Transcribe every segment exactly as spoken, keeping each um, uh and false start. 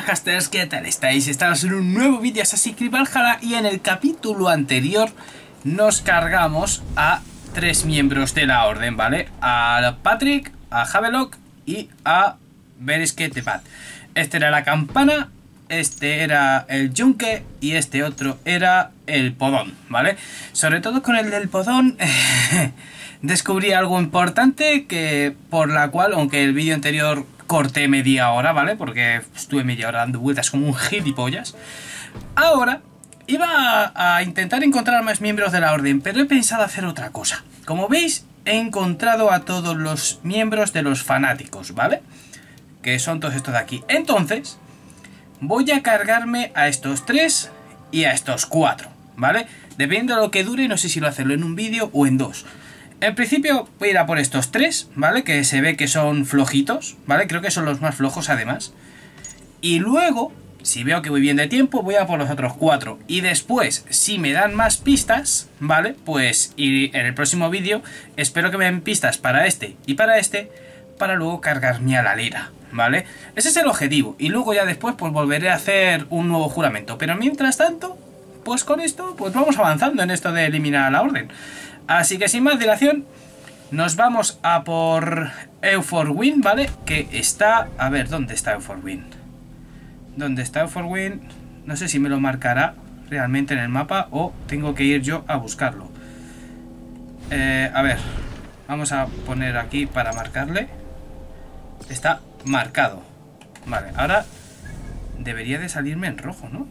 Hasters, ¿qué tal estáis? Estamos en un nuevo vídeo de Assassin's Creed Valhalla y en el capítulo anterior nos cargamos a tres miembros de la orden, ¿vale? A Patrick, a Havelock y a Beresket de Pat. Este era la campana, este era el yunque y este otro era el podón, ¿vale? Sobre todo con el del podón descubrí algo importante que por la cual, aunque el vídeo anterior corté media hora, ¿vale? Porque estuve media hora dando vueltas como un gilipollas. Ahora iba a, a intentar encontrar más miembros de la orden, pero he pensado hacer otra cosa. Como veis, he encontrado a todos los miembros de los fanáticos, ¿vale? Que son todos estos de aquí. Entonces, voy a cargarme a estos tres y a estos cuatro, ¿vale? Dependiendo de lo que dure, no sé si lo hacerlo en un vídeo o en dos. En principio voy a ir a por estos tres, ¿vale? Que se ve que son flojitos, ¿vale? Creo que son los más flojos además. Y luego, si veo que voy bien de tiempo, voy a por los otros cuatro. Y después, si me dan más pistas, ¿vale? Pues y en el próximo vídeo espero que me den pistas para este y para este, para luego cargarme a la lira, ¿vale? Ese es el objetivo. Y luego ya después pues volveré a hacer un nuevo juramento. Pero mientras tanto, pues con esto, pues vamos avanzando en esto de eliminar a la orden. Así que sin más dilación, nos vamos a por Euforwin, ¿vale? Que está... A ver, ¿dónde está Euforwin? ¿Dónde está Euforwin? No sé si me lo marcará realmente en el mapa o tengo que ir yo a buscarlo. Eh, a ver, vamos a poner aquí para marcarle. Está marcado. Vale, ahora debería de salirme en rojo, ¿no?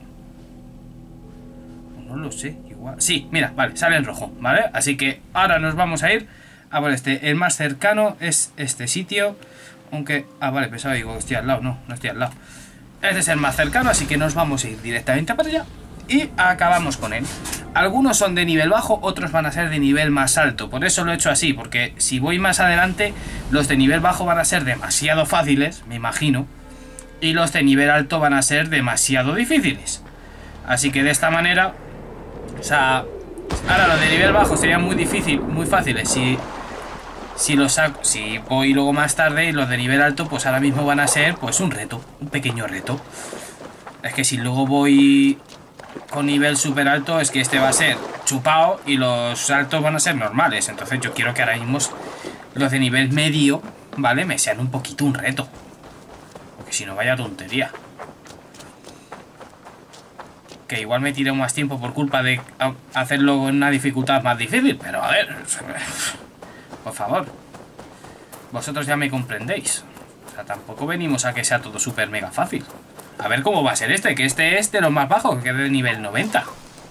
No lo sé, igual. Sí, mira, vale, sale en rojo, ¿vale? Así que ahora nos vamos a ir a por este. El más cercano es este sitio. Aunque... Ah, vale, pensaba, digo, estoy al lado. No, no estoy al lado. Este es el más cercano, así que nos vamos a ir directamente para allá. Y acabamos con él. Algunos son de nivel bajo, otros van a ser de nivel más alto. Por eso lo he hecho así, porque si voy más adelante, los de nivel bajo van a ser demasiado fáciles, me imagino. Y los de nivel alto van a ser demasiado difíciles. Así que de esta manera... O sea, ahora los de nivel bajo serían muy difícil, muy fáciles si, si los saco, si voy luego más tarde, y los de nivel alto pues ahora mismo van a ser pues un reto, un pequeño reto. Es que si luego voy con nivel súper alto, es que este va a ser chupado y los altos van a ser normales. Entonces yo quiero que ahora mismo los de nivel medio, ¿vale? Me sean un poquito un reto. Porque si no, vaya tontería. Que igual me tiro más tiempo por culpa de hacerlo en una dificultad más difícil. Pero a ver, por favor, vosotros ya me comprendéis. O sea, tampoco venimos a que sea todo súper mega fácil. A ver cómo va a ser este, que este es de los más bajos, que es de nivel noventa.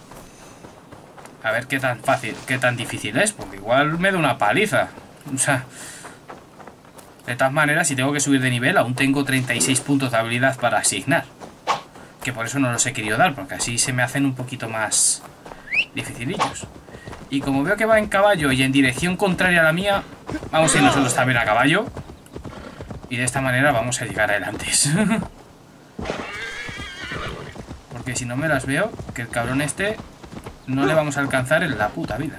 A ver qué tan fácil, qué tan difícil es, porque igual me da una paliza. O sea, de todas maneras, si tengo que subir de nivel, aún tengo treinta y seis puntos de habilidad para asignar. Que por eso no los he querido dar, porque así se me hacen un poquito más dificilillos. Y como veo que va en caballo y en dirección contraria a la mía, vamos a ir nosotros también a caballo. Y de esta manera vamos a llegar adelante. Porque si no me las veo, que el cabrón este no le vamos a alcanzar en la puta vida.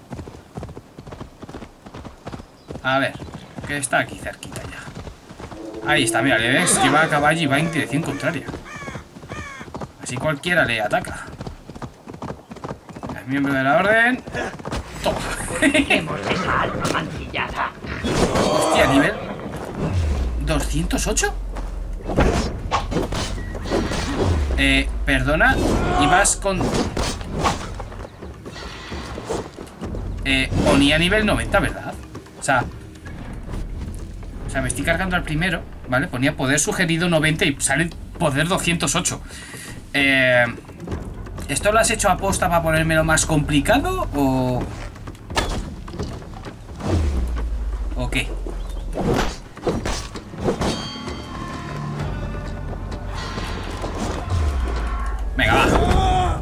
A ver, que está aquí cerquita ya. Ahí está, mira, le ves que va a caballo y va en dirección contraria. Así cualquiera le ataca. Es miembro de la orden. Toma. Esa alma mancillada. Hostia, nivel doscientos ocho. Eh, perdona. Ibas con... Eh, ponía nivel noventa, ¿verdad? O sea... O sea, me estoy cargando al primero, ¿vale? Ponía poder sugerido noventa y sale poder doscientos ocho. Eh, ¿Esto lo has hecho a posta para ponérmelo más complicado o...? ¿O qué? Venga, va.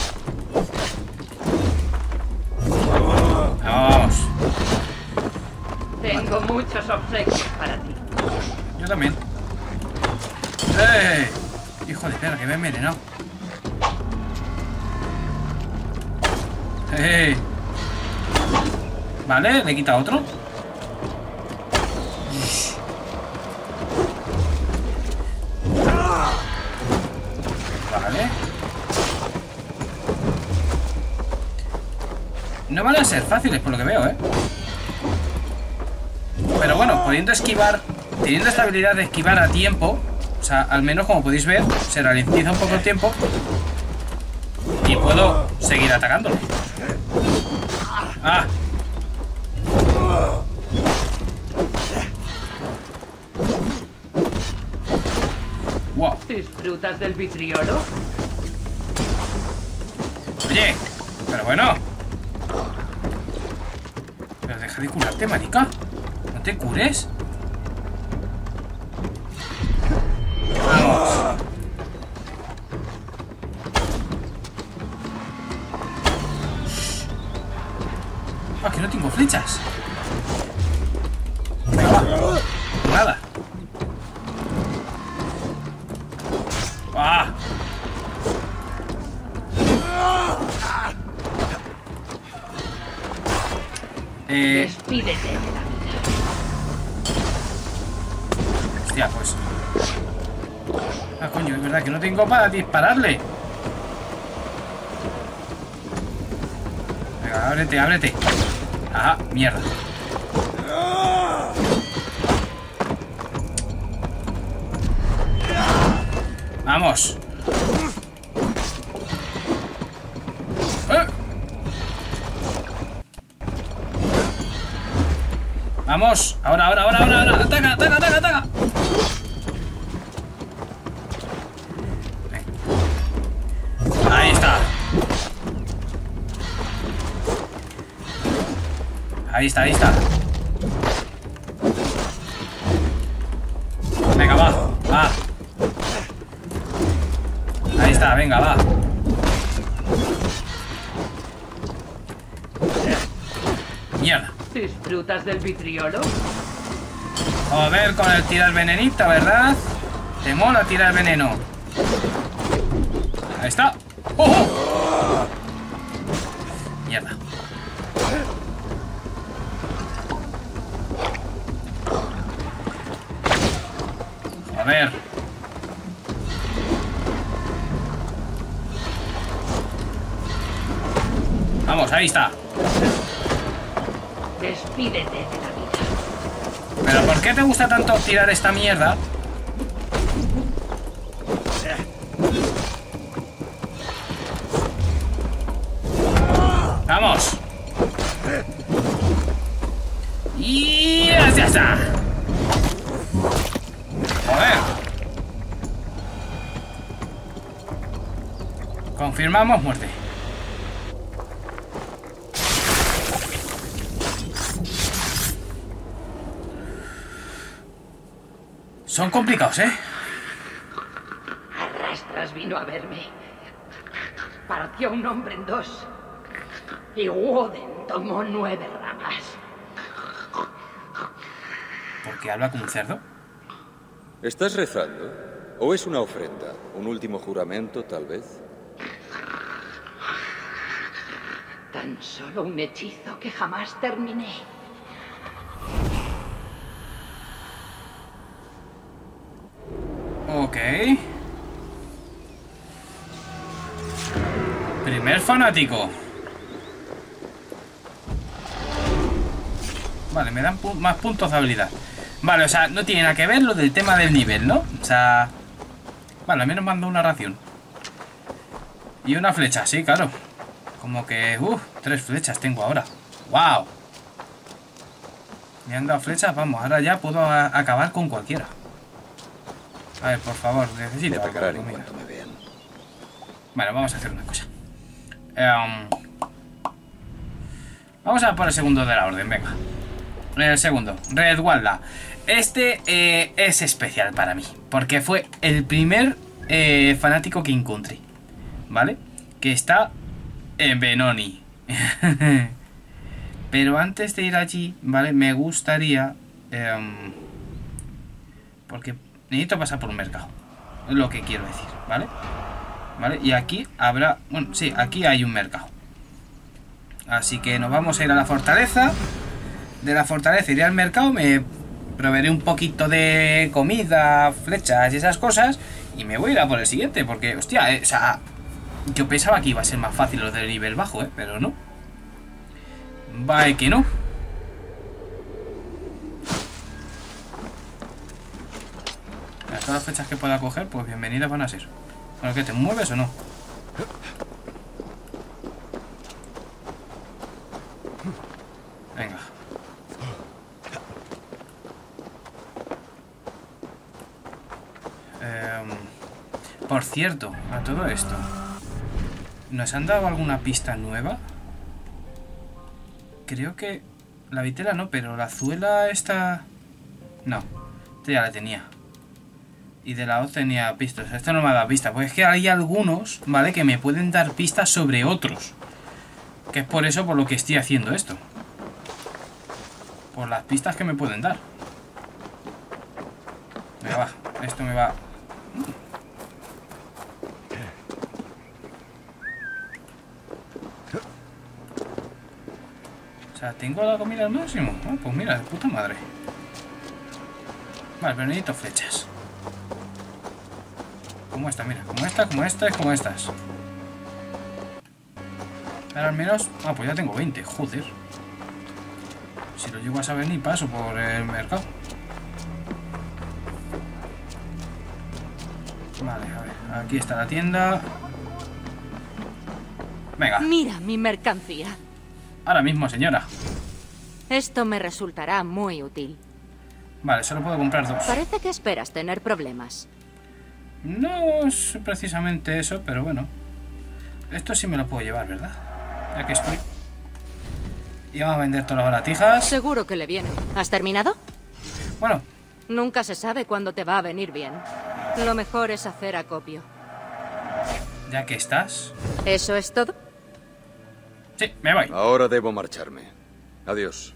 Vamos. Tengo muchos obsequios para ti. Yo también. ¡Eh! Hijo de perra, que me he envenenado. ¡Eh! Vale, le quita otro. Vale. No van a ser fáciles por lo que veo, ¿eh? Pero bueno, pudiendo esquivar, teniendo esta habilidad de esquivar a tiempo, o sea, al menos como podéis ver, se ralentiza un poco el tiempo y puedo seguir atacándolo. ¡Ah! ¡Wow! ¿Disfrutas del vitriolo? Oye, pero bueno. Pero deja de curarte, marica. No te cures. Vamos. Ah, que no tengo flechas. Venga, va. Nada. ¡Ah! Eh... Despídete de la vida. Hostia, pues... Ah, coño, es verdad que no tengo para dispararle. Venga, ábrete, ábrete. Ajá, mierda. Vamos. ¡Eh! Vamos. Ahora, ahora, ahora, ahora, ahora. Ataca, ataca, ataca, ataca. Ahí está. Ahí está, ahí está. Venga, va, va. Ahí está, venga, va. Mierda. ¿Disfrutas del vitriolo? A ver con el tirar venenito, ¿verdad? Te mola tirar veneno. Ahí está. ¡Oh! Mierda. A ver. Vamos, ahí está. Despídete de la vida. ¿Pero por qué te gusta tanto tirar esta mierda? ¡Vamos! ¡Y ya está! ¡Joder! Confirmamos muerte. Son complicados, ¿eh? Arrastras vino a verme. Partió un hombre en dos. Y Woden tomó nueve ramas. ¿Por qué habla como un cerdo? ¿Estás rezando? ¿O es una ofrenda? ¿Un último juramento, tal vez? Tan solo un hechizo que jamás terminé. Ok. Primer fanático. Vale, me dan pu más puntos de habilidad. Vale, o sea, no tiene nada que ver lo del tema del nivel, ¿no? O sea... Vale, al menos mando una ración. Y una flecha, sí, claro. Como que... Uff, tres flechas tengo ahora. ¡Wow! Me han dado flechas, vamos, ahora ya puedo a acabar con cualquiera. A ver, por favor, necesito... Me pegarán en algo, cuanto me vean. Vale, vamos a hacer una cosa. Um, vamos a por el segundo de la orden, venga. El segundo, Redwalla. Este eh, es especial para mí, porque fue el primer eh, fanático que encontré, ¿vale? Que está en Benoni. Pero antes de ir allí, ¿vale? Me gustaría... Eh, porque necesito pasar por un mercado. Es lo que quiero decir, ¿vale? ¿Vale? Y aquí habrá... Bueno, sí, aquí hay un mercado. Así que nos vamos a ir a la fortaleza. De la fortaleza iré al mercado. Me proveeré un poquito de comida, flechas y esas cosas. Y me voy a ir a por el siguiente, porque, hostia, eh, o sea, yo pensaba que iba a ser más fácil lo del nivel bajo, eh, pero no. Vale, que no. Todas las flechas que pueda coger, pues bienvenidas van a ser. Bueno, ¿qué te mueves o no? Venga. Eh, por cierto, a todo esto, ¿nos han dado alguna pista nueva? Creo que la vitela no, pero la azuela esta... No, esta ya la tenía. Y de la hoz tenía pistas. Esto no me ha dado pistas. Pues es que hay algunos, ¿vale? Que me pueden dar pistas sobre otros. Que es por eso por lo que estoy haciendo esto. Por las pistas que me pueden dar. Venga, va. Esto me va... O sea, ¿tengo la comida al máximo? Ah, pues mira, de puta madre. Vale, pero necesito flechas. Como esta, mira, como esta, como esta y como estas. Pero al menos... Ah, pues ya tengo veinte, joder. Si lo llego a saber ni paso por el mercado. Vale, a ver, aquí está la tienda. Venga. Mira mi mercancía. Ahora mismo, señora. Esto me resultará muy útil. Vale, solo puedo comprar dos. Parece que esperas tener problemas. No es precisamente eso, pero bueno. Esto sí me lo puedo llevar, ¿verdad? Ya que estoy. Y vamos a vender todas las baratijas. Seguro que le viene. ¿Has terminado? Bueno. Nunca se sabe cuándo te va a venir bien. Lo mejor es hacer acopio. Ya que estás. ¿Eso es todo? Sí, me voy. Ahora debo marcharme. Adiós.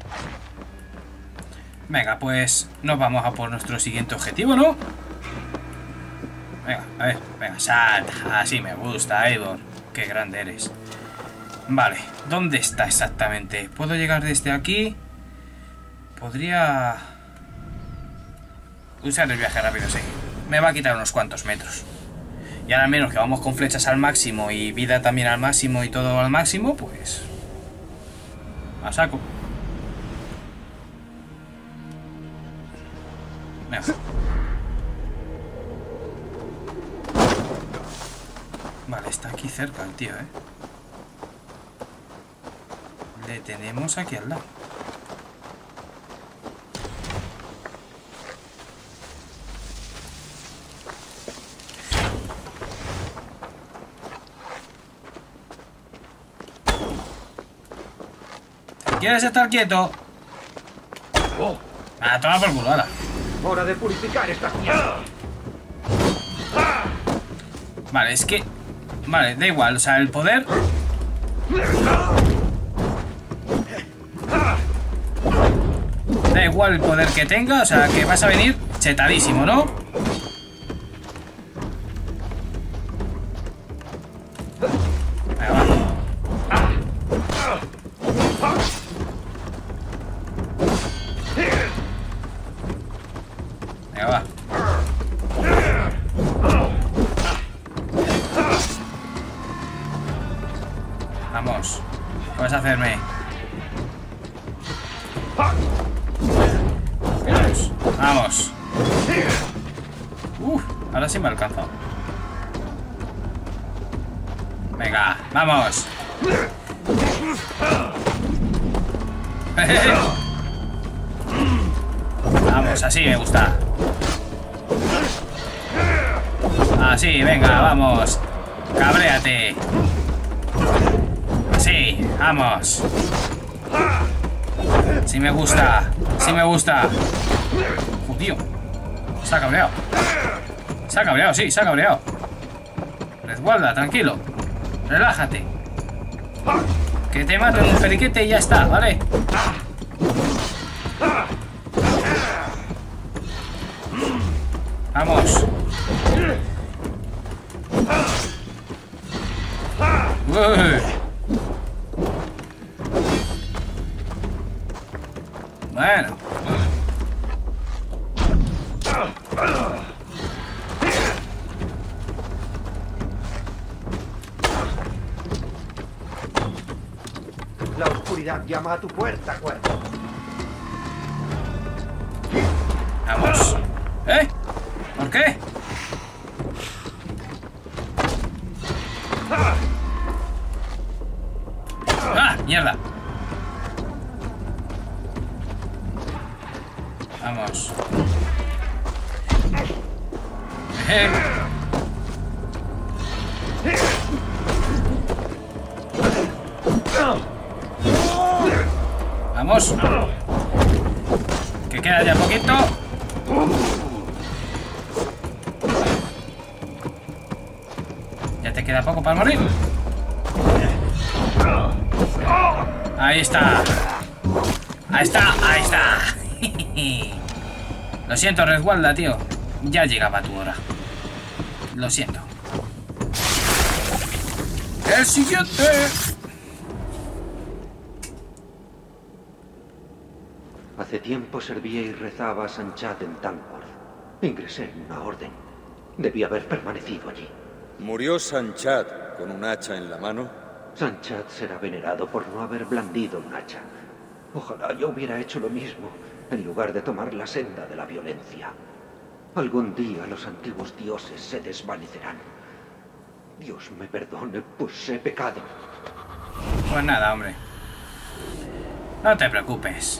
Venga, pues nos vamos a por nuestro siguiente objetivo, ¿no? Venga, a ver, venga, salta. Así me gusta, Eivor. Qué grande eres. Vale, ¿dónde está exactamente? ¿Puedo llegar desde aquí? Podría... usar el viaje rápido, sí. Me va a quitar unos cuantos metros. Y ahora, al menos que vamos con flechas al máximo y vida también al máximo y todo al máximo, pues... a saco. Venga. Vale, está aquí cerca el tío, ¿eh? Le tenemos aquí al lado. ¿Quieres estar quieto? Oh. Ah, toma por culo, ahora. Hora de purificar estas mierdas. Vale, es que... Vale, da igual, o sea, el poder... Da igual el poder que tenga, o sea, que vas a venir chetadísimo, ¿no? Venga, va. Venga, va. Vamos. Puedes hacerme. Vamos. Vamos. Uf, ahora sí me ha alcanzado. Venga, vamos. Vamos, así me gusta. Así, venga, vamos. Cabréate. Sí, vamos. Sí me gusta. Sí me gusta. Judío. Se ha cabreado. Se ha cabreado, sí, se ha cabreado. Resguarda, tranquilo. Relájate. Que te maten un periquete y ya está, ¿vale? Vamos. Uy. Bueno. La oscuridad llama a tu puerta, cuervo. Vamos. ¿Eh? ¿Por qué? ¡Ah! ¡Mierda! Vamos. Eh. Vamos. Que queda ya poquito. Ya te queda poco para morir. Ahí está. Ahí está, ahí está. Lo siento, Resguarda, tío. Ya llegaba tu hora. Lo siento. El siguiente. Hace tiempo servía y rezaba a Sanchat en Tangworth. Ingresé en una orden. Debí haber permanecido allí. ¿Murió Sanchat con un hacha en la mano? Sanchat será venerado por no haber blandido un hacha. Ojalá yo hubiera hecho lo mismo, en lugar de tomar la senda de la violencia. Algún día los antiguos dioses se desvanecerán. Dios me perdone, pues he pecado. Pues nada, hombre. No te preocupes.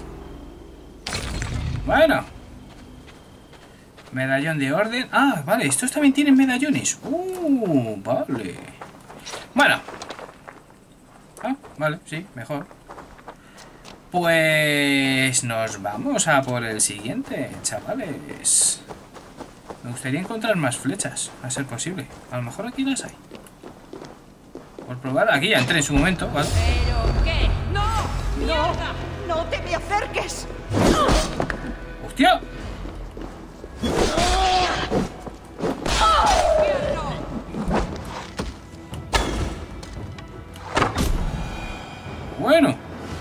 Bueno. Medallón de orden. Ah, vale, estos también tienen medallones. Uh, vale. Bueno. Ah, vale, sí, mejor. Pues nos vamos a por el siguiente, chavales. Me gustaría encontrar más flechas, a ser posible. A lo mejor aquí las hay. Por probar, aquí ya entré en su momento, ¿vale? ¿Pero qué? ¡No! ¡No! ¡No te me acerques! ¡Hostia! Bueno.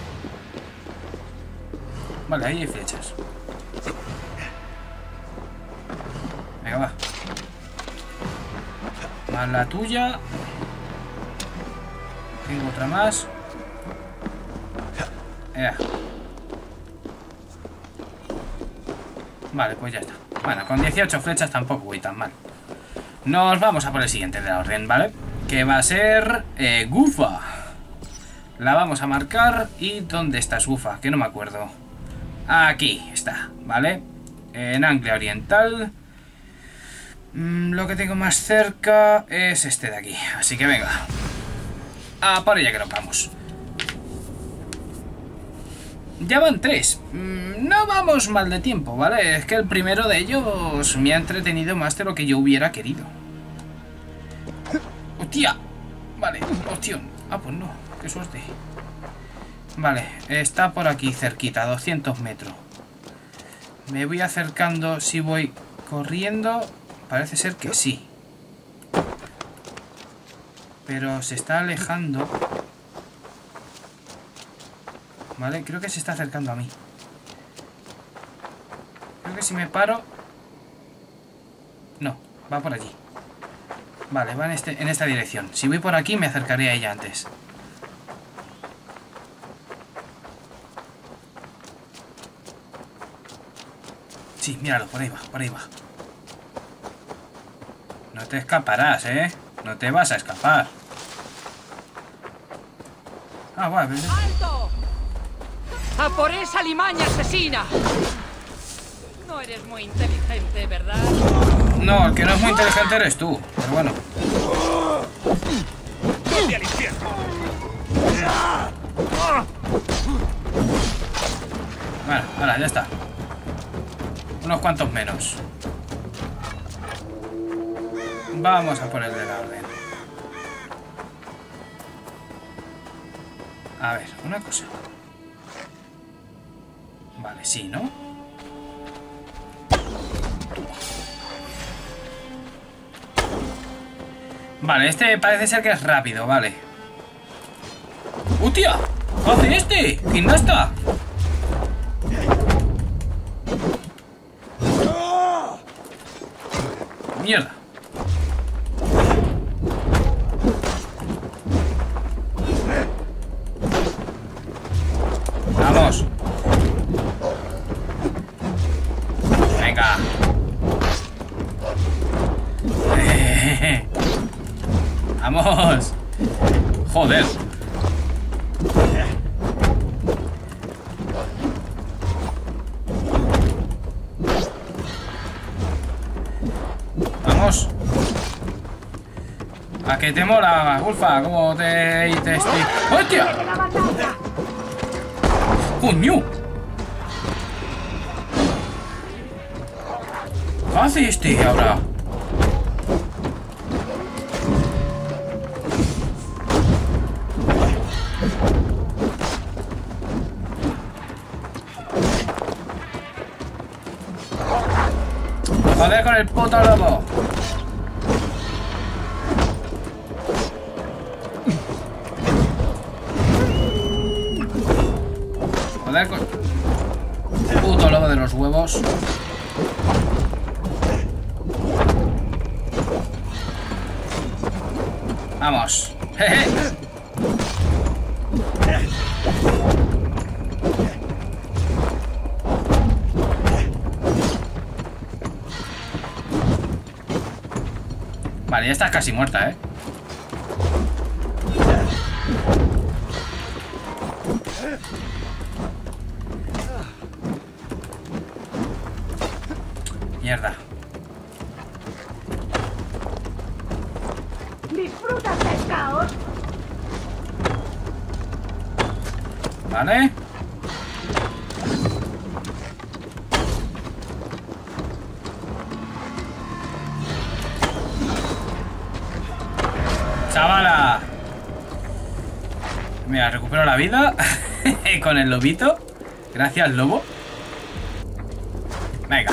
Vale, ahí hay flechas. Venga, va. Más la tuya. Tengo otra más. Ya. Vale, pues ya está. Bueno, con dieciocho flechas tampoco voy tan mal. Nos vamos a por el siguiente de la orden, ¿vale? Que va a ser eh, Gufa. La vamos a marcar. ¿Y dónde está Gufa? Que no me acuerdo. Aquí está, ¿vale? En Anglia Oriental. Mm, lo que tengo más cerca es este de aquí. Así que venga. A por ella que nos vamos. Ya van tres. Mm, no vamos mal de tiempo, ¿vale? Es que el primero de ellos me ha entretenido más de lo que yo hubiera querido. ¡Hostia! Vale, opción. Ah, pues no. Qué suerte. Vale, está por aquí cerquita, doscientos metros. Me voy acercando. Si voy corriendo, parece ser que sí. Pero se está alejando. Vale, creo que se está acercando a mí. Creo que si me paro... No, va por allí. Vale, va en, este, en esta dirección. Si voy por aquí me acercaré a ella antes. Sí, míralo, por ahí va, por ahí va. No te escaparás, ¿eh? No te vas a escapar. Ah, vale. ¡Alto! ¡A por esa limaña asesina! No eres muy inteligente, ¿verdad? No, el que no es muy inteligente eres tú. Pero bueno. ¡Vete al infierno! Bueno, ahora, ya está. Unos cuantos menos. Vamos a por el de la orden. A ver, una cosa. Vale, sí, ¿no? Vale, este parece ser que es rápido, vale. ¡Hostia! ¿Qué hace este? ¡Gimnasta! ¡Mierda! ¡Vamos! ¡Joder! ¡Vamos! ¿A que te mola, Ulfa? ¿Cómo te... te estoy... ¡Hostia! ¡Coño! ¿Qué hace este ahora? Joder con el puto lobo. Joder con el puto lobo de los huevos. Vamos. Jeje. Vale, ya estás casi muerta, ¿eh? Mierda. ¿Disfrutas del caos? Vale. Chavala. Mira, recupero la vida con el lobito. Gracias, lobo. Venga.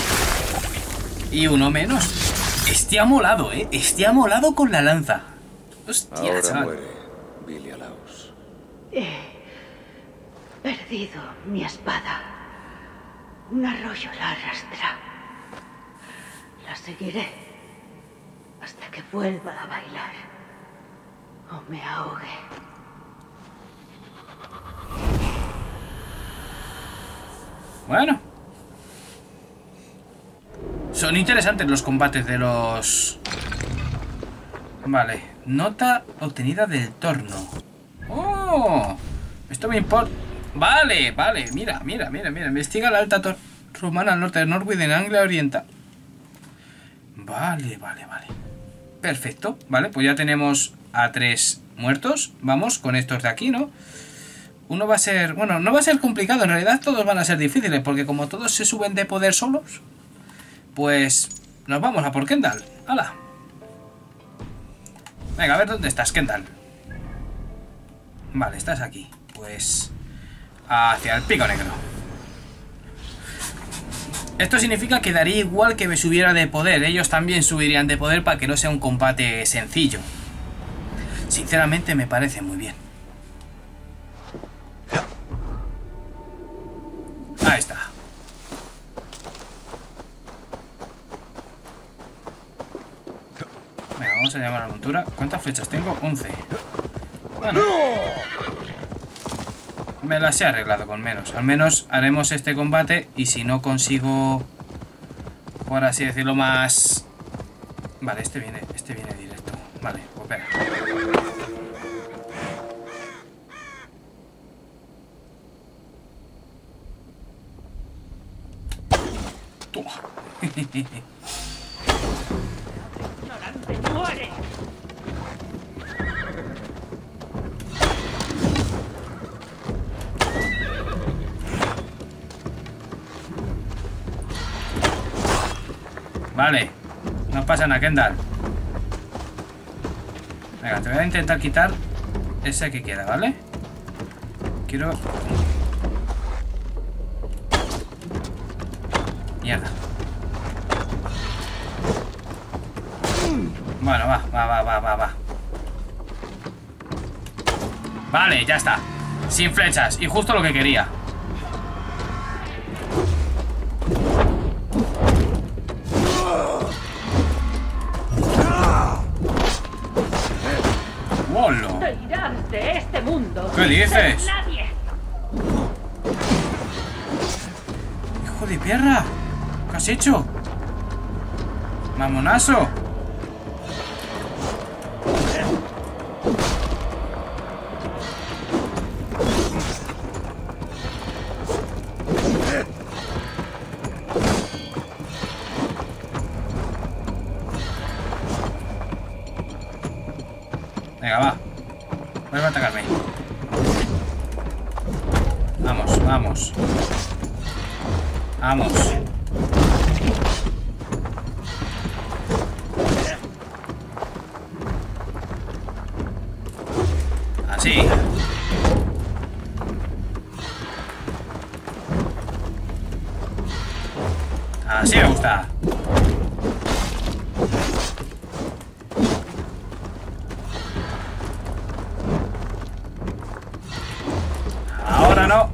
Y uno menos. Este ha molado, ¿eh? Este ha molado con la lanza. Hostia, Ahora chaval. muere Billy Alaus. He perdido mi espada. Un arroyo la arrastra. La seguiré hasta que vuelva a bailar o me ahogue. Bueno. Son interesantes los combates de los... Vale. Nota obtenida del torno. ¡Oh! Esto me importa... Vale, vale. Mira, mira, mira, mira. Investiga la alta torre romana al norte de Norwid en Anglia Oriental. Vale, vale, vale. Perfecto. Vale, pues ya tenemos a tres muertos. Vamos con estos de aquí, ¿no? Uno va a ser... Bueno, no va a ser complicado. En realidad todos van a ser difíciles. Porque como todos se suben de poder solos... Pues nos vamos a por Kendall. ¡Hala! Venga, a ver dónde estás, Kendall. Vale, estás aquí. Pues hacia el pico negro. Esto significa que daría igual que me subiera de poder. Ellos también subirían de poder para que no sea un combate sencillo. Sinceramente me parece muy bien. Ahí está. Venga, vamos a llamar a la montura. ¿Cuántas flechas tengo? once. Bueno. Me las he arreglado con menos. Al menos haremos este combate. Y si no consigo, por así decirlo, más... Vale, este viene, este viene directo. Vale, pues venga. Toma. ¡Ignorante, muere! Vale, no pasa nada, Kendall. Venga, te voy a intentar quitar ese que queda, ¿vale? Quiero... Mierda. Bueno, va, va, va, va, va, va. Vale, ya está. Sin flechas, y justo lo que quería. ¡Wolo! Te irás de este mundo. ¿Qué dices? Nadie. ¡Hijo de perra! ¿Qué has hecho? ¡Mamonazo! Vamos. Vamos. Así. Así me gusta. Ahora no.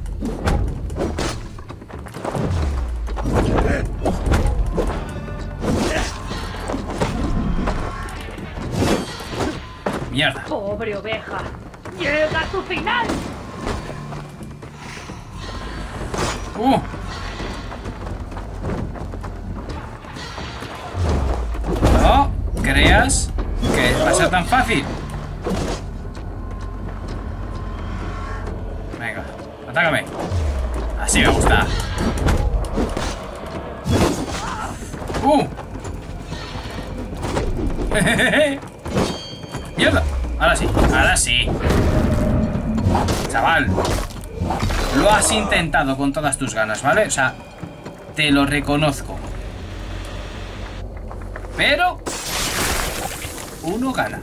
Mierda. Pobre oveja. Llega a su final. Uh. No creas que va a ser tan fácil. Venga, atácame. Así me gusta. Uh. Mierda. Ahora sí, ahora sí. Chaval, lo has intentado con todas tus ganas, ¿vale? O sea, te lo reconozco. Pero uno gana.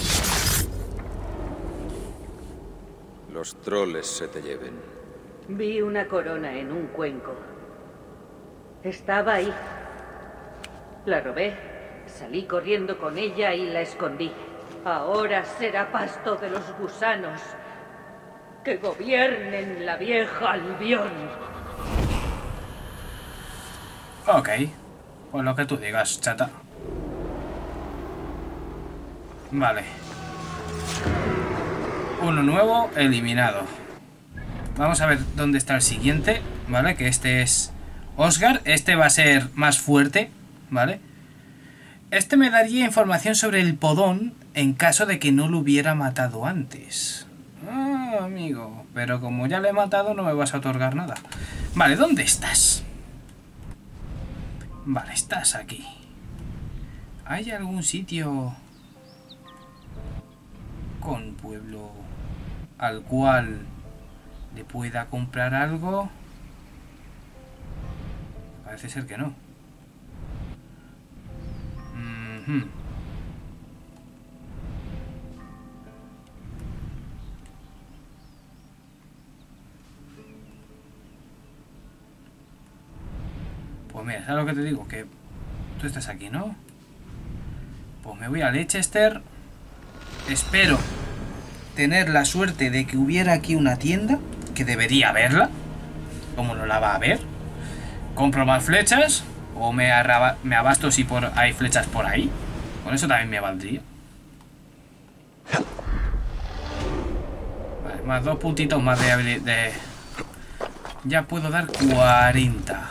Los troles se te lleven. Vi una corona en un cuenco. Estaba ahí. La robé, salí corriendo con ella y la escondí. Ahora será pasto de los gusanos que gobiernen la vieja Albión. Ok, pues lo que tú digas, chata. Vale. Uno nuevo eliminado. Vamos a ver dónde está el siguiente, ¿vale? Que este es Oscar. Este va a ser más fuerte, ¿vale? Este me daría información sobre el podón en caso de que no lo hubiera matado antes. Ah, amigo. Pero como ya le he matado, no me vas a otorgar nada. Vale, ¿dónde estás? Vale, estás aquí. ¿Hay algún sitio con pueblo al cual le pueda comprar algo? Parece ser que no. Mm-hmm. Pues mira, ¿sabes lo que te digo? Que tú estás aquí, ¿no? Pues me voy a Leicester. Espero tener la suerte de que hubiera aquí una tienda, que debería haberla. ¿Cómo no la va a haber? Compro más flechas o me, arraba, me abasto si por, hay flechas por ahí. Con eso también me valdría. Vale, más dos puntitos más de habilidad. De... Ya puedo dar cuarenta.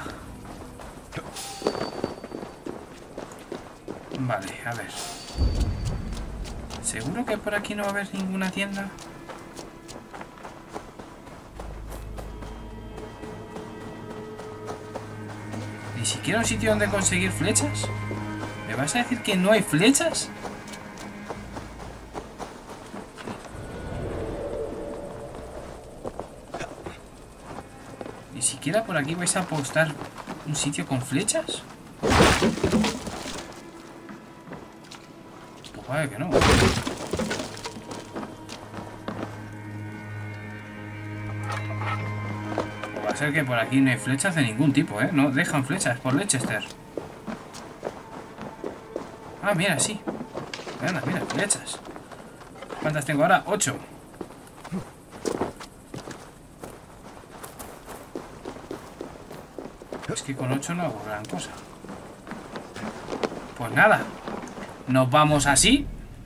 Vale, a ver. ¿Seguro que por aquí no va a haber ninguna tienda? ¿Ni siquiera un sitio donde conseguir flechas? ¿Me vas a decir que no hay flechas? ¿Ni siquiera por aquí vais a apostar un sitio con flechas? Pues vale que no. Va a ser que por aquí no hay flechas de ningún tipo, ¿eh? No dejan flechas por Leicester. Ah, mira, sí. Anda, mira, flechas. ¿Cuántas tengo ahora? Ocho. Es que con ocho no hago gran cosa. Pues nada. Nos vamos así.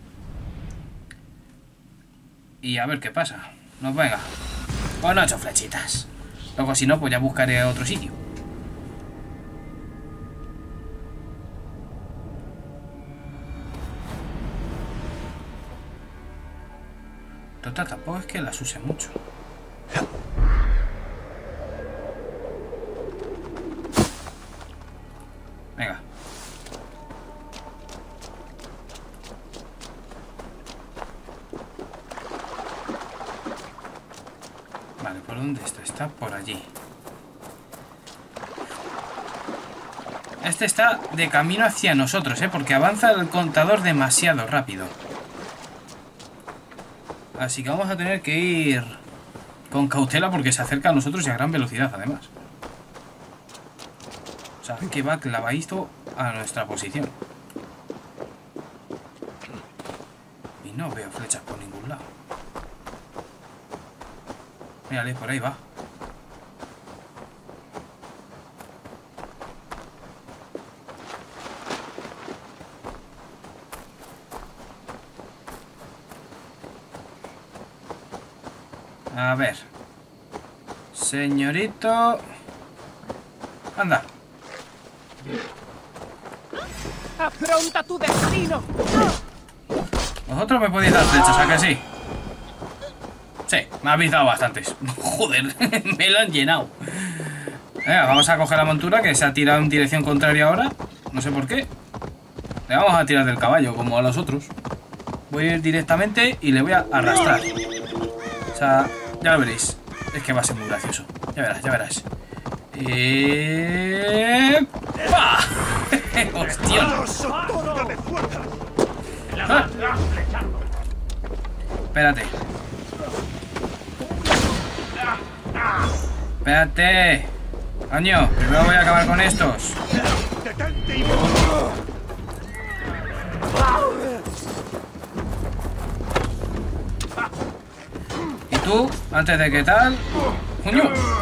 Y a ver qué pasa. Nos venga. Con ocho flechitas. Luego si no, pues ya buscaré otro sitio. Total, tampoco es que las use mucho. Venga. Vale, por ¿Por dónde está? Está por allí. Este está de camino hacia nosotros, ¿eh? Porque avanza el contador demasiado rápido. Así que vamos a tener que ir con cautela porque se acerca a nosotros y a gran velocidad, además. O sea, que va clavadito a nuestra posición. Y no veo flechas por ningún lado. Mírale, por ahí va. A ver. Señorito. Anda. ¡Afronta tu destino! Vosotros me podéis dar flechas, ¿a que sí? Sí, me habéis dado bastantes. Joder, me lo han llenado. Venga, vamos a coger la montura que se ha tirado en dirección contraria ahora. No sé por qué. Le vamos a tirar del caballo, como a los otros. Voy a ir directamente y le voy a arrastrar. O sea, ya lo veréis. Es que va a ser muy gracioso. Ya verás, ya verás. Eh... ¡Pah! ¡Hostia! Ah. Espérate. Espérate. Coño, primero voy a acabar con estos. Y tú, antes de que tal... ¡Coño!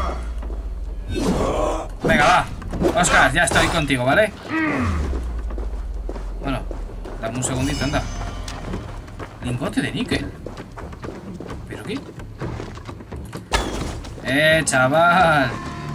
Venga, va. Oscar, ya estoy contigo, ¿vale? Bueno, dame un segundito, anda. Lingote de níquel. ¿Pero qué? ¡Eh, chaval!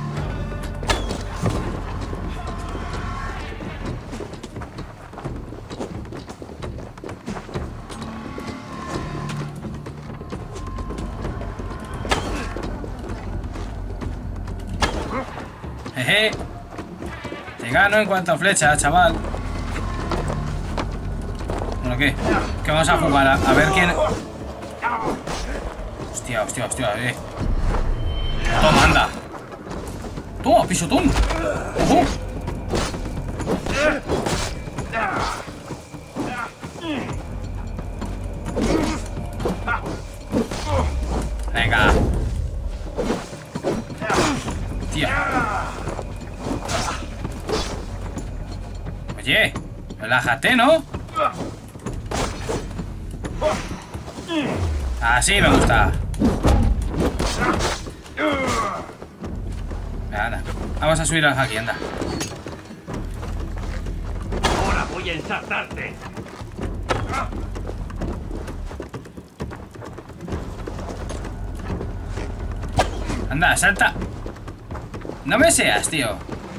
Jeje. Te gano en cuanto a flecha, chaval. Bueno, ¿qué? ¿Qué vamos a jugar? A, a ver quién... Hostia, hostia, hostia, eh. Toma, anda. Toma, pisotón. Ojo. Venga. Tía. Oye, relájate, ¿no? Así me gusta. Anda, vamos a subir al aquí, anda. Ahora voy a ensartarte. Anda, salta. No me seas, tío.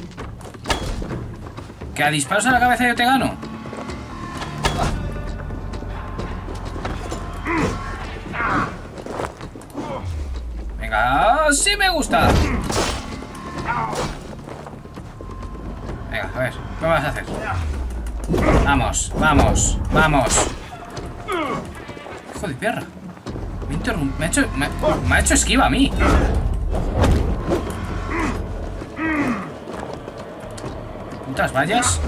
Que a disparos a la cabeza yo te gano. Venga, sí me gusta. Venga, a ver, ¿qué vas a hacer? Vamos, vamos, vamos. Hijo de perra. Me, interrum me, ha hecho, me, me ha hecho esquiva a mí. ¿Cuántas vallas?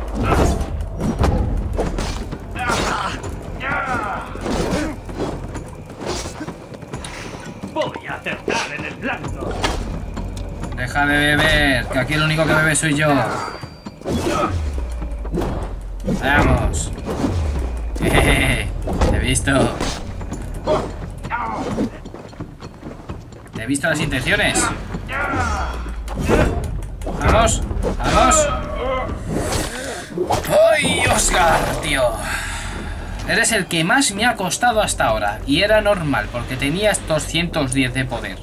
Voy a acertar en el blanco. Deja de beber, que aquí el único que bebe soy yo. Vamos. Jejeje, te he visto. Te he visto las intenciones. Vamos, vamos. ¡Ay, Oscar, tío! Eres el que más me ha costado hasta ahora. Y era normal, porque tenías doscientos diez de poder.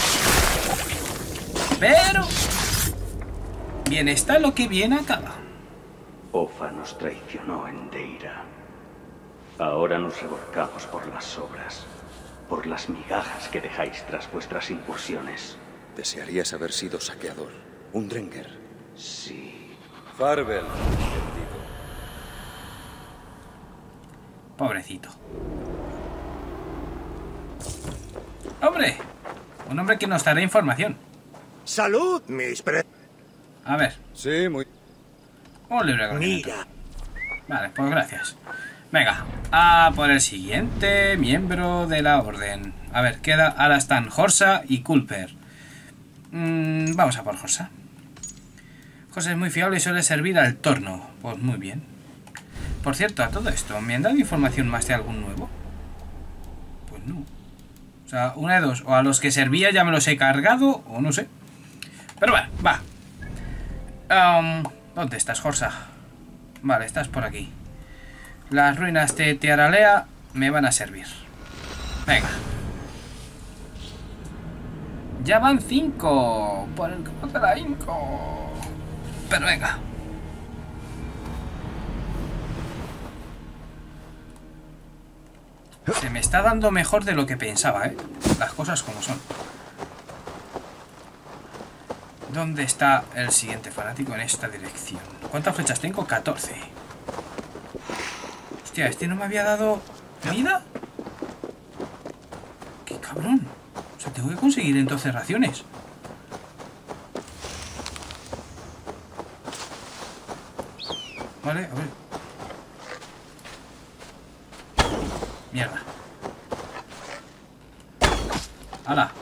Pero... bien está lo que bien acaba. Ofa nos traicionó en Deira. Ahora nos revolcamos por las sobras, por las migajas que dejáis tras vuestras incursiones. Desearías haber sido saqueador, un Drenger. Sí. Farbel. Pobrecito. ¡Hombre! Un hombre que nos dará información. Salud, mis pre... A ver. Sí, muy... Un libro de conocimiento. Mira. Vale, pues gracias. Venga, a por el siguiente miembro de la orden. A ver, queda ahora están Horsa y Culper. Mm, vamos a por Horsa. Horsa es muy fiable y suele servir al torno. Pues muy bien. Por cierto, a todo esto, ¿me han dado información más de algún nuevo? Pues no. O sea, una de dos. O a los que servía ya me los he cargado, o no sé. Pero bueno, va. Um, ¿Dónde estás, Horsa? Vale, estás por aquí. Las ruinas de Tiaralea me van a servir. Venga. Ya van cinco. Por el campo de la Inco. Pero venga. Se me está dando mejor de lo que pensaba, ¿eh? Las cosas como son. ¿Dónde está el siguiente fanático en esta dirección? ¿Cuántas flechas tengo? catorce. Hostia, ¿este no me había dado vida? ¡Qué cabrón! O sea, tengo que conseguir entonces raciones. Vale, a ver. Mierda. ¡Hala!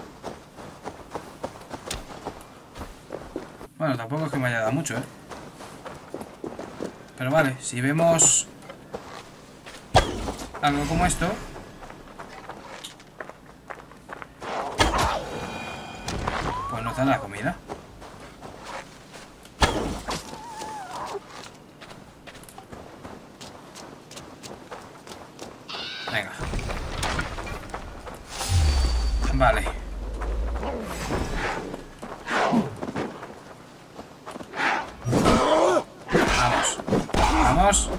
Bueno, tampoco es que me haya dado mucho, ¿eh? Pero vale, si vemos algo como esto, pues nos dan la comida. Venga. Vale. Vamos. Vamos.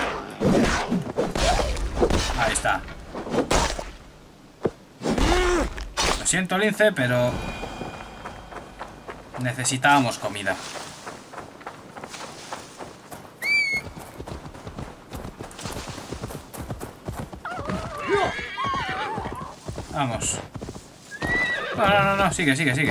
Ahí está. Lo siento, Lince, pero necesitábamos comida. Vamos. No, no, no, no, sigue, sigue, sigue.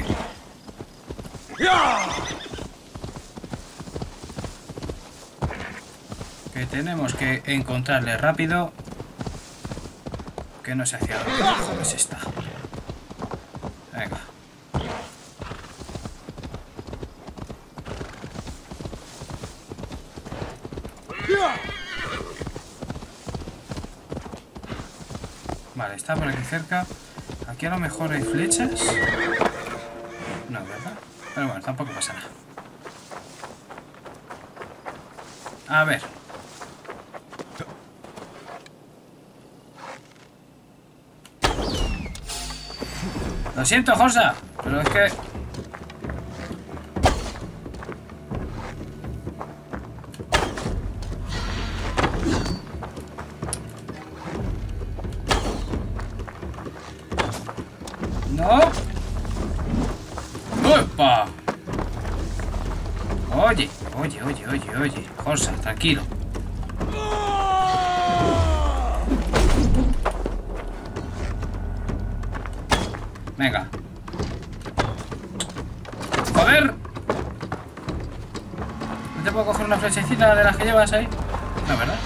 Que tenemos que encontrarle rápido. Que no sé hacia dónde cojones está. Venga. Vale, está por aquí cerca. Aquí a lo mejor hay flechas. No, ¿verdad? Pero bueno, tampoco pasa nada. A ver. Lo siento, Horsa, pero es que... ¡No! ¡Opa! Oye, oye, oye, oye, oye. Horsa, tranquilo. Venga. ¡Joder! ¿No te puedo coger una flechecita de las que llevas ahí? No, ¿verdad?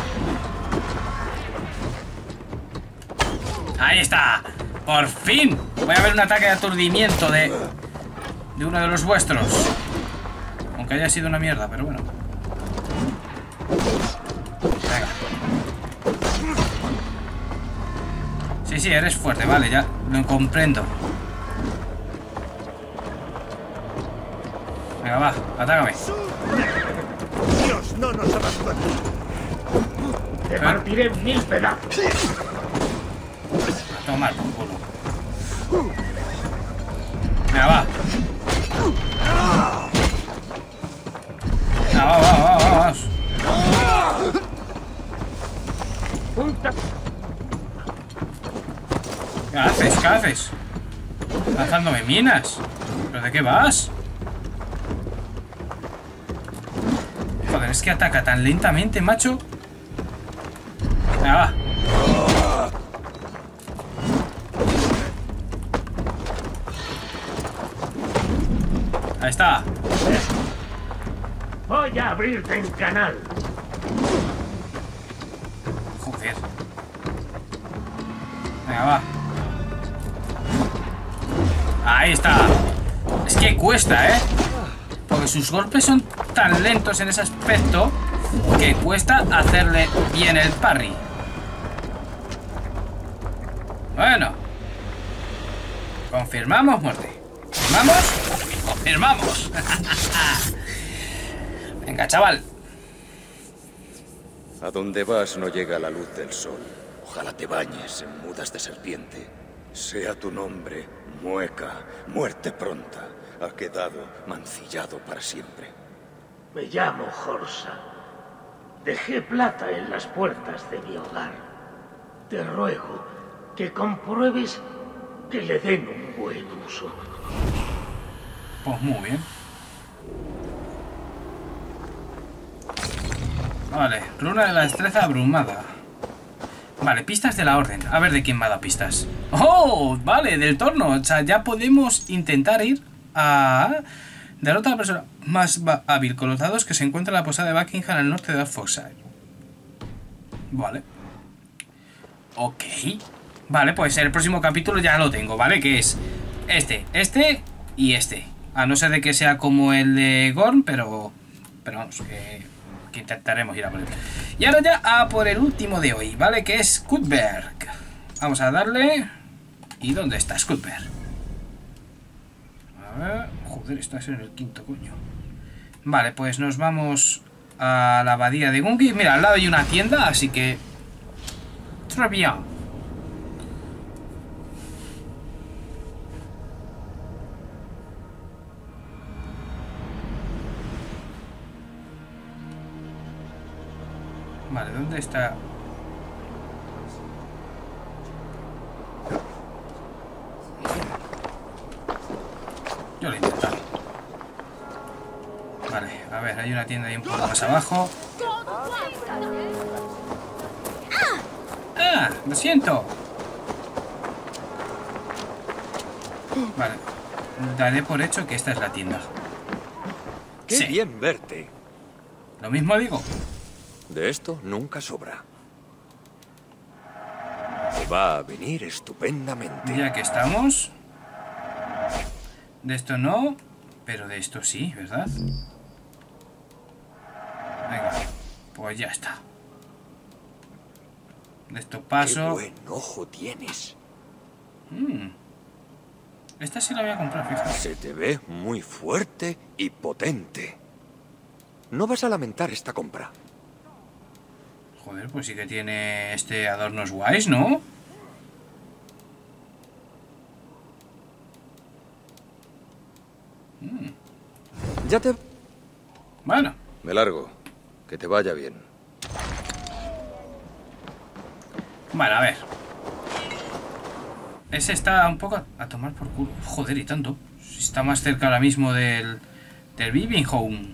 ¡Ahí está! ¡Por fin! Voy a ver un ataque de aturdimiento de... de uno de los vuestros. Aunque haya sido una mierda, pero bueno. Venga. Sí, sí, eres fuerte, vale, ya lo comprendo. Venga, va, atácame. Dios no nos abandone. Te partiré en mil pedazos. A tomar por culo. Venga, va. Venga, va, va, va, va, vamos. ¿Qué haces? ¿Qué haces? Lanzándome minas. ¿Pero de qué vas? Joder, es que ataca tan lentamente, macho. Venga, va. Ahí está. Voy a abrirte en canal. Joder. Venga, va. Ahí está. Es que cuesta, ¿eh? Porque sus golpes son tan lentos en ese aspecto que cuesta hacerle bien el parry. Bueno. Confirmamos muerte. ¿Confirmamos? Confirmamos. Venga, chaval. A donde vas no llega la luz del sol. Ojalá te bañes en mudas de serpiente. Sea tu nombre, Mueca, muerte pronta. Ha quedado mancillado para siempre. Me llamo Horsa. Dejé plata en las puertas de mi hogar. Te ruego que compruebes que le den un buen uso. Pues muy bien. Vale, runa de la destreza abrumada. Vale, pistas de la orden. A ver de quién me ha dado pistas. ¡Oh! Vale, del torno. O sea, ya podemos intentar ir a... Derrota a la persona más hábil con los dados que se encuentra en la posada de Buckingham al norte de Oxfordshire. Vale. Ok. Vale, pues el próximo capítulo ya lo tengo, ¿vale? Que es este, este y este. A no ser de que sea como el de Gorm, pero... Pero vamos, que... que intentaremos ir a por él. Y ahora ya a por el último de hoy, ¿vale? Que es Cuthberg. Vamos a darle... ¿Y dónde está Cuthberg? A ver... Joder, está en el quinto, coño. Vale, pues nos vamos a la abadía de Gungi. Mira, al lado hay una tienda, así que... Très bien. Vale, ¿dónde está? Yo lo he intentado. Vale, a ver, hay una tienda ahí un poco más abajo. ¡Ah! ¡Lo siento! Vale, daré por hecho que esta es la tienda. ¡Qué Sí. bien verte! Lo mismo digo. De esto nunca sobra. Te va a venir estupendamente. Ya que estamos... De esto no, pero de esto sí, ¿verdad? Venga, pues ya está. De esto paso... ¡Qué buen ojo tienes! Mm. Esta sí la voy a comprar, fíjate. Se te ve muy fuerte y potente. No vas a lamentar esta compra. Joder, pues sí que tiene este adornos guays, ¿no? Mm. Ya te... Bueno. Me largo. Que te vaya bien. Bueno, a ver. Ese está un poco a, a tomar por culo. Joder, y tanto. Si está más cerca ahora mismo del... Del Viving Home.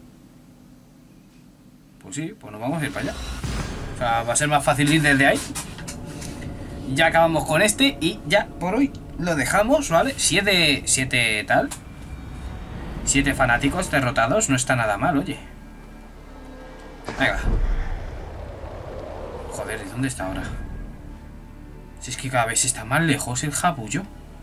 Pues sí, pues nos vamos a ir para allá. O sea, va a ser más fácil ir desde ahí. Ya acabamos con este y ya por hoy lo dejamos, ¿vale? Siete, siete tal. Siete fanáticos derrotados, no está nada mal, oye. Venga. Joder, ¿y dónde está ahora? Si es que cada vez está más lejos el jabullo.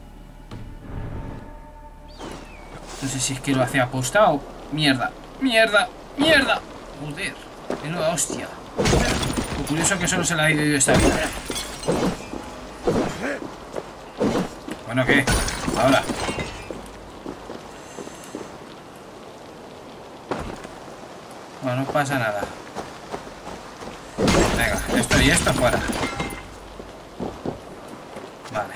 No sé si es que lo hace aposta o... Mierda, mierda, mierda. Joder, menuda hostia. Lo curioso que solo se la ha ido esta vida. Bueno, ¿qué? Ahora. Bueno, no pasa nada. Venga, esto y esto fuera. Vale.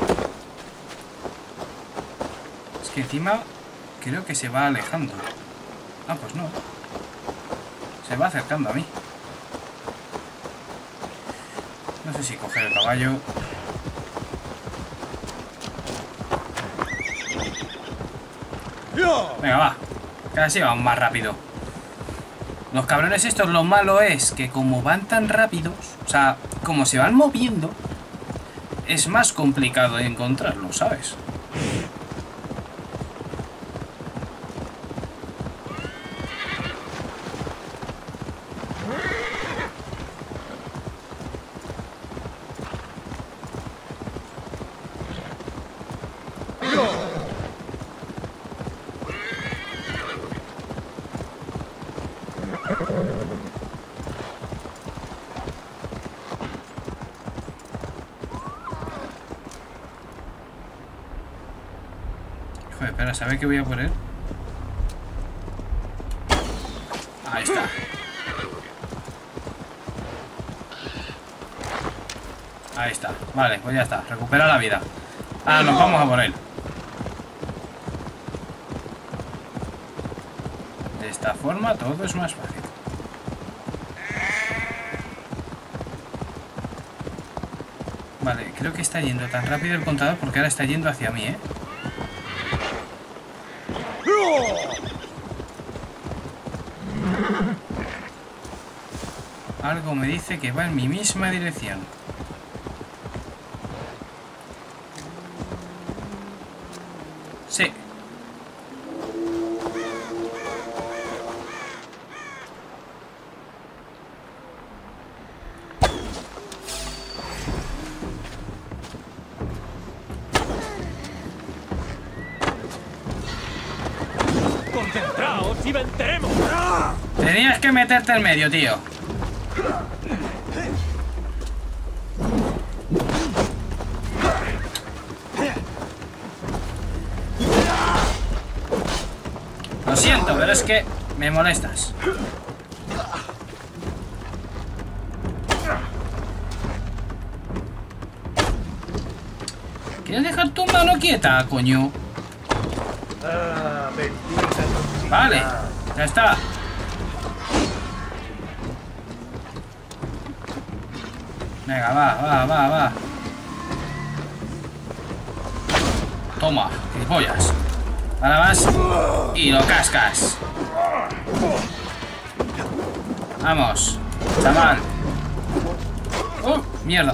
Es que encima creo que se va alejando. Ah, pues no. Se va acercando a mí. No sé si coger el caballo. Venga, va. Casi vamos más rápido. Los cabrones estos, lo malo es que como van tan rápidos, o sea, como se van moviendo, es más complicado de encontrarlos, ¿sabes? Joder, espera, ¿sabe qué voy a poner? Ahí está. Ahí está. Vale, pues ya está. Recupera la vida. Ahora nos vamos a por él. De esta forma todo es más fácil. Vale, creo que está yendo tan rápido el contador porque ahora está yendo hacia mí, ¿eh? Algo me dice que va en mi misma dirección. Sí. ¡Concentraos y venceremos! Tenías que meterte en medio, tío. Lo siento, pero es que me molestas. ¿Quieres dejar tu mano quieta, coño? Ah, bendita toxicidad. Vale, ya está. Venga, va, va, va, va. Toma, gilipollas. Ahora vas y lo cascas. Vamos, chaval. ¡Oh, mierda!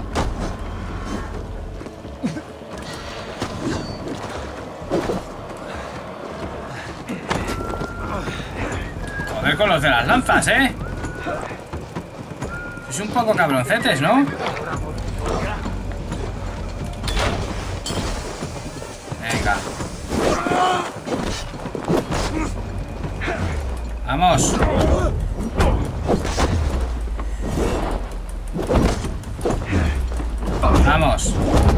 Joder con los de las lanzas, ¿eh? Es un poco cabroncetes, ¿no? Venga. Vamos. Vamos.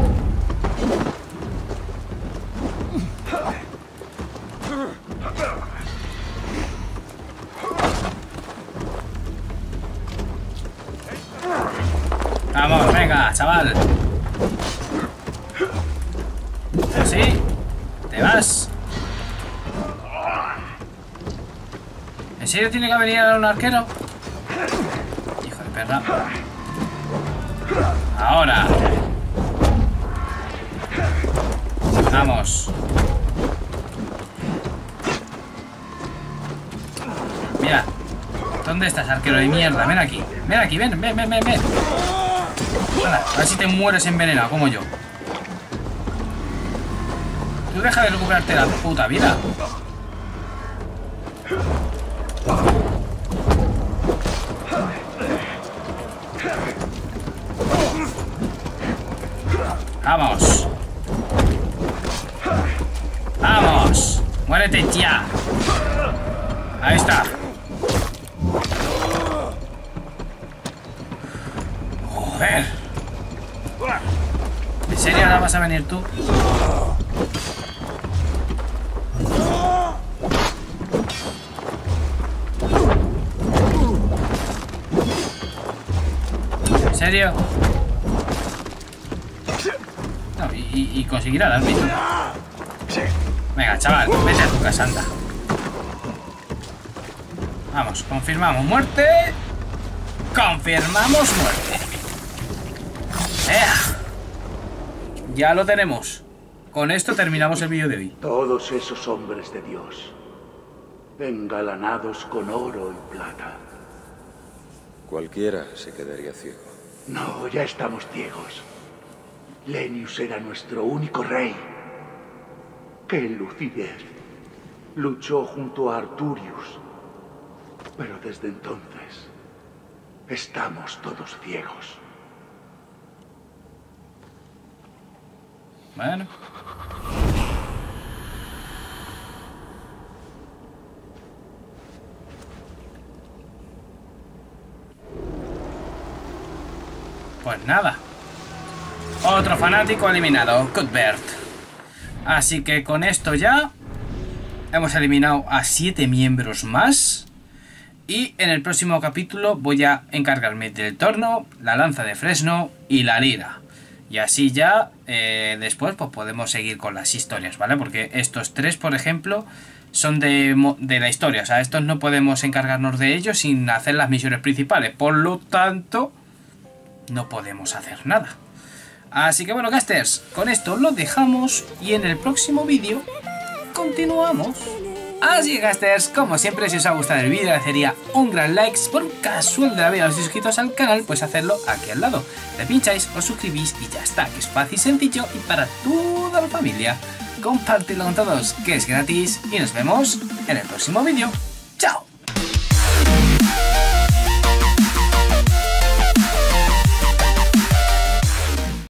Vamos, venga, chaval. Así. Te vas. ¿En serio tiene que venir a un arquero? Hijo de perra. Ahora. Vamos. Mira. ¿Dónde estás, arquero de mierda? Ven aquí. Ven aquí, ven, ven, ven, ven, ven. Hala, a ver si te mueres envenenado, como yo. Tú deja de recuperarte la puta vida. Vamos. Vamos. Muérete ya. Ahí está. Joder. ¿En serio ahora vas a venir tú? ¿En serio? No, y, y, y conseguirá el árbitro. Venga, chaval, vete a tu casa, anda. Vamos, confirmamos muerte. Confirmamos muerte. ¡Ea! Ya lo tenemos. Con esto terminamos el vídeo de hoy. Todos esos hombres de Dios, engalanados con oro y plata. Cualquiera se quedaría ciego. No, ya estamos ciegos. Lenius era nuestro único rey. ¡Qué lucidez! Luchó junto a Arturius. Pero desde entonces, estamos todos ciegos. Bueno. Pues nada. Otro fanático eliminado, Cuthbert. Así que con esto ya hemos eliminado a siete miembros más. Y en el próximo capítulo voy a encargarme del torno, la lanza de fresno y la lira. Y así ya eh, después pues podemos seguir con las historias, ¿vale? Porque estos tres, por ejemplo, son de, de la historia. O sea, estos no podemos encargarnos de ellos sin hacer las misiones principales. Por lo tanto, no podemos hacer nada. Así que bueno, casters, con esto lo dejamos y en el próximo vídeo continuamos. Así que casters, como siempre, si os ha gustado el vídeo, agradecería un gran like. Por un casual de la vida, los inscritos al canal, pues hacerlo aquí al lado. Le pincháis, os suscribís y ya está, que es fácil y sencillo y para toda la familia. Compartidlo con todos, que es gratis y nos vemos en el próximo vídeo.